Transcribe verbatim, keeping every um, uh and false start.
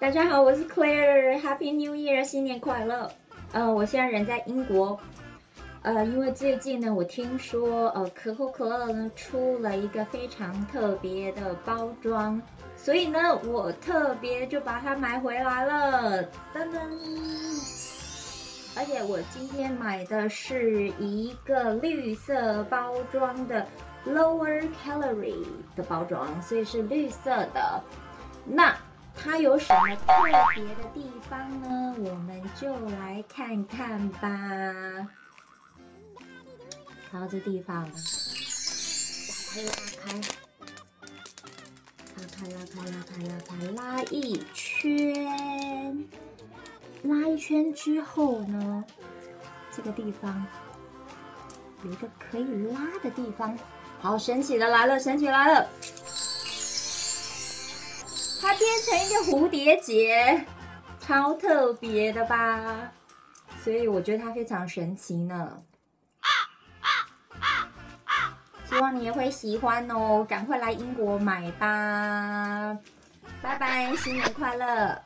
大家好，我是 Claire，Happy New Year， 新年快乐。呃，我现在人在英国，呃，因为最近呢，我听说呃可口可乐呢出了一个非常特别的包装，所以呢，我特别就把它买回来了，噔噔。而且我今天买的是一个绿色包装的 Lower Calorie 的包装，所以是绿色的。那它有什么特别的地方呢？我们就来看看吧。然后这地方把它拉开，拉开，拉开，拉开，拉开，拉一圈。拉一圈之后呢，这个地方有一个可以拉的地方。好，神奇的来了，神奇来了！它变成一个蝴蝶结，超特别的吧？所以我觉得它非常神奇呢。希望你也会喜欢哦，赶快来英国买吧！拜拜，新年快乐！